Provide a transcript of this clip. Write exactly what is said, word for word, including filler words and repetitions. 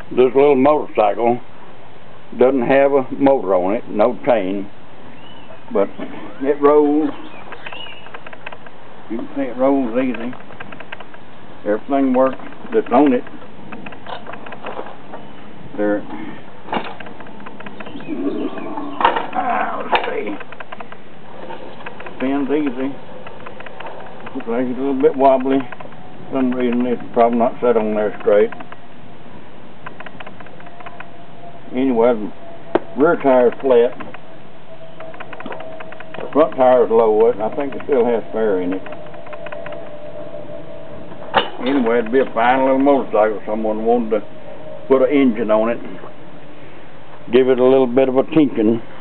This little motorcycle doesn't have a motor on it, no chain, but it rolls. You can see it rolls easy. Everything works that's on it. There. Ah, let's see. Spins easy. Looks like it's a little bit wobbly. For some reason it's probably not set on there straight. Anyway, the rear tire's flat. The front tire's low. I think it still has spare in it. Anyway, it'd be a fine little motorcycle if someone wanted to put an engine on it. Give it a little bit of a tinking.